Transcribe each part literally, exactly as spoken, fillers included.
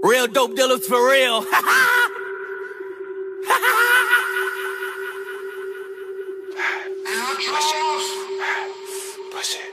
Real dope dealers for real. Push it, push it,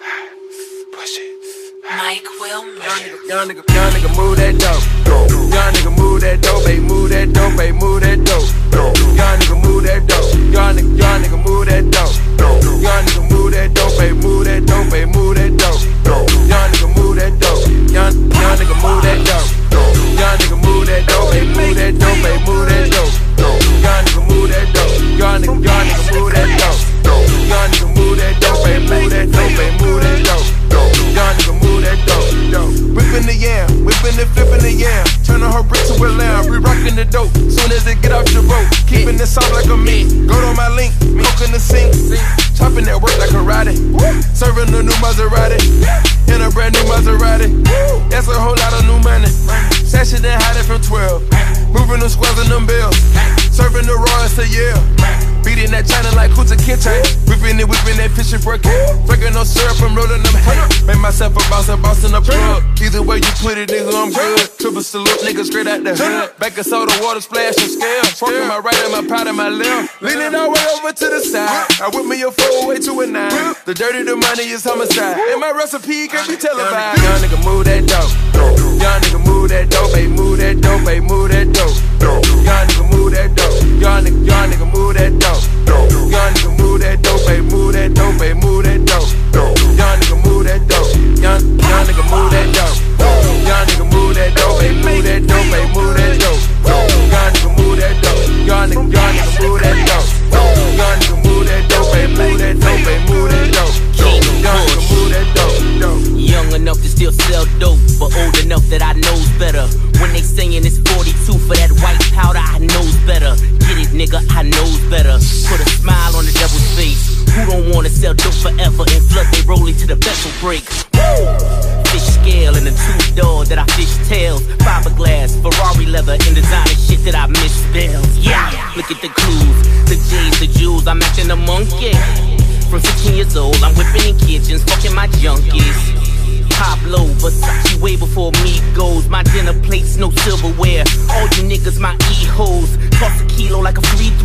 push it. Mike Will Young nigga, young nigga move that dope. Young nigga move that dope, baby, move that dope, baby, move that dope. Young nigga move that dope. Young nigga, young nigga move that dope. Young nigga move that dope, baby, move that dope, baby, move that dope. Young nigga move that dope. Young, young nigga move that dope. Young nigga move that dope, baby, move that dope, baby, move that dope. Young nigga move that dope. Young nigga, young nigga move that dope. Young nigga move that dope, baby, move that dope, baby, move that dope. Young nigga move that dope. Whipping the yam, whipping and flipping the yam. Turning her brick to a lamb, re-rocking the dope. Soon as it get off the road, keeping it soft like a meat. Go to my link, coke in the sink. Chopping that work like karate. Serving a new Maserati in a brand new Maserati. That's a whole lot of new money. Sashing and hiding from twelve. Moving them squares and them bills. Serving the Royals a year. Beating that China like Kuta Kinte. Whipping it, whipping that fishing breaking. Breaking no syrup, I'm rolling them hay. Make myself a boss, a boss in the plug. Either way you put it, nigga, I'm good. Triple salute, nigga, straight out the hood. Back of soda, water, splash, and scale. Smoking my right and my pot and my left. Leaning all the way over to the side. I whip me a four way to a nine. The dirty, the money is homicide. And my recipe can't be televised. Young nigga move that dope. Young nigga move that dope, baby, move that dope, baby, move that dope. Young nigga move that dope. Young nigga, young nigga move that dope. Young nigga move that dope, baby, move that dope, baby, move that dope. Young nigga move that dope. Young, young nigga move that dope. Young nigga move that dope, baby, move that dope, baby, move that dope. Young nigga move that dope. Young nigga, young nigga move that dope. Young nigga move that dope, baby, move that dope, baby, move that dope. Young nigga move that dope. Young enough to still sell dope, but old enough that I knows better. When they saying it's forty-two for that white powder, I knows better. Get it, nigga, I knows better. Put a smile on the devil's face. Who don't wanna sell dope forever and flood they rolling to the vessel break? Woo! Fish scale and a two door that I fish tails. Fiberglass, Ferrari leather, and designer shit that I misspelled. Yeah, look at the clues, the J's, the jewels. I'm acting a monkey. From fifteen years old, I'm whipping in kitchens, fucking my junkies. Pablo, Versace way before me goes. My dinner plates, no silverware. All you niggas, my e-hoes. Toss a kilo like a free